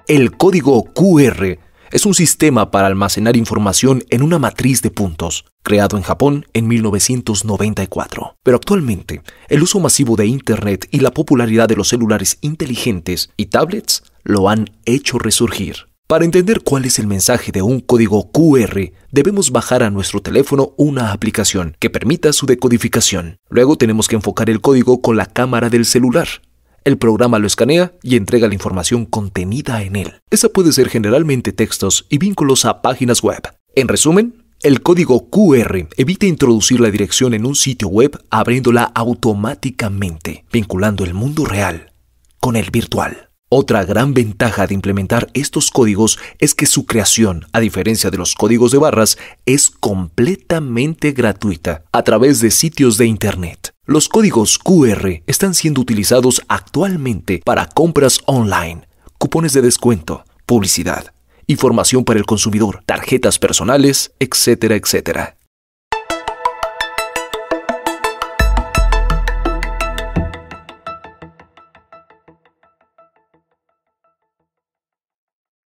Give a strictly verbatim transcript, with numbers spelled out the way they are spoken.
El código Q R es un sistema para almacenar información en una matriz de puntos, creado en Japón en mil novecientos noventa y cuatro. Pero actualmente, el uso masivo de Internet y la popularidad de los celulares inteligentes y tablets lo han hecho resurgir. Para entender cuál es el mensaje de un código Q R, debemos bajar a nuestro teléfono una aplicación que permita su decodificación. Luego tenemos que enfocar el código con la cámara del celular. El programa lo escanea y entrega la información contenida en él. Esa puede ser generalmente textos y vínculos a páginas web. En resumen, el código Q R evita introducir la dirección en un sitio web abriéndola automáticamente, vinculando el mundo real con el virtual. Otra gran ventaja de implementar estos códigos es que su creación, a diferencia de los códigos de barras, es completamente gratuita a través de sitios de Internet. Los códigos Q R están siendo utilizados actualmente para compras online, cupones de descuento, publicidad, información para el consumidor, tarjetas personales, etcétera, etcétera.